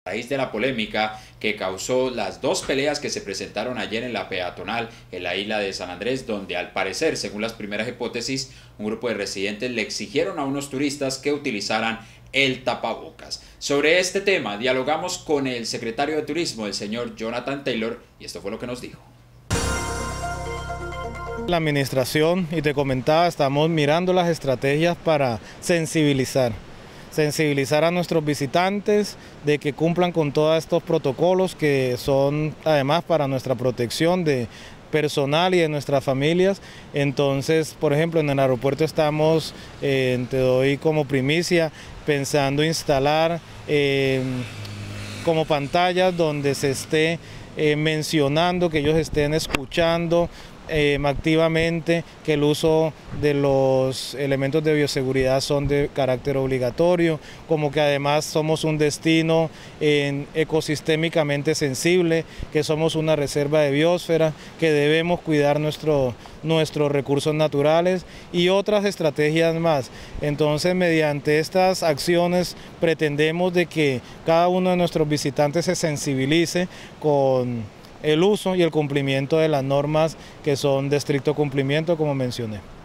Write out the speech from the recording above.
raíz de la polémica que causó las dos peleas que se presentaron ayer en la peatonal en la isla de San Andrés, donde al parecer, según las primeras hipótesis, un grupo de residentes le exigieron a unos turistas que utilizaran el tapabocas. Sobre este tema dialogamos con el secretario de Turismo, el señor Jonathan Taylor, y esto fue lo que nos dijo. La administración, y te comentaba, estamos mirando las estrategias para sensibilizar a nuestros visitantes de que cumplan con todos estos protocolos que son además para nuestra protección de personal y de nuestras familias. Entonces, por ejemplo, en el aeropuerto estamos, te doy como primicia, pensando instalar como pantallas donde se esté mencionando, que ellos estén escuchando activamente que el uso de los elementos de bioseguridad son de carácter obligatorio, como que además somos un destino ecosistémicamente sensible, que somos una reserva de biosfera, que debemos cuidar nuestros recursos naturales y otras estrategias más. Entonces, mediante estas acciones pretendemos de que cada uno de nuestros visitantes se sensibilice con el uso y el cumplimiento de las normas que son de estricto cumplimiento, como mencioné.